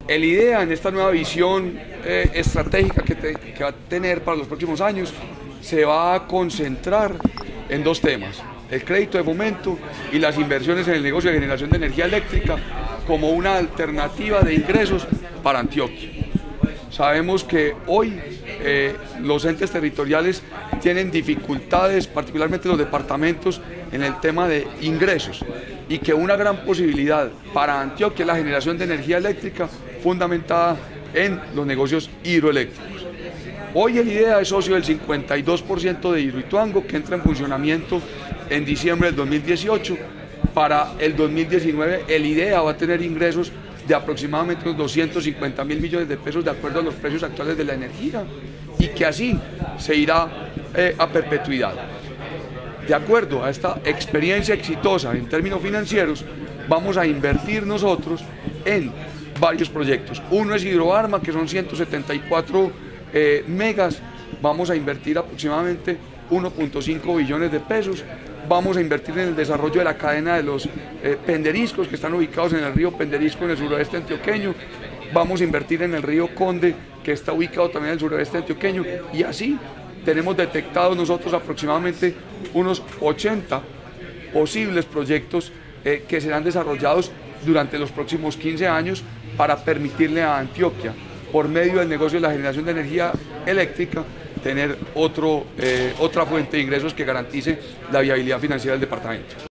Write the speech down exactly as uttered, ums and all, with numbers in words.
El IDEA, en esta nueva visión eh, estratégica que, te, que va a tener para los próximos años, se va a concentrar en dos temas: el crédito de fomento y las inversiones en el negocio de generación de energía eléctrica como una alternativa de ingresos para Antioquia. Sabemos que hoy eh, los entes territoriales tienen dificultades, particularmente los departamentos, en el tema de ingresos, y que una gran posibilidad para Antioquia es la generación de energía eléctrica fundamentada en los negocios hidroeléctricos. Hoy el IDEA es socio del cincuenta y dos por ciento de Hidroituango, que entra en funcionamiento en diciembre del dos mil dieciocho. Para el dos mil diecinueve el IDEA va a tener ingresos de aproximadamente unos doscientos cincuenta mil millones de pesos de acuerdo a los precios actuales de la energía, y que así se irá eh, a perpetuidad. De acuerdo a esta experiencia exitosa en términos financieros, vamos a invertir nosotros en varios proyectos. Uno es Hidroarma, que son ciento setenta y cuatro eh, megas, vamos a invertir aproximadamente uno punto cinco billones de pesos. Vamos a invertir en el desarrollo de la cadena de los eh, penderiscos que están ubicados en el río Penderisco, en el suroeste antioqueño. Vamos a invertir en el río Conde, que está ubicado también en el suroeste antioqueño, y así tenemos detectados nosotros aproximadamente unos ochenta posibles proyectos eh, que serán desarrollados durante los próximos quince años para permitirle a Antioquia, por medio del negocio de la generación de energía eléctrica, tener otro, eh, otra fuente de ingresos que garantice la viabilidad financiera del departamento.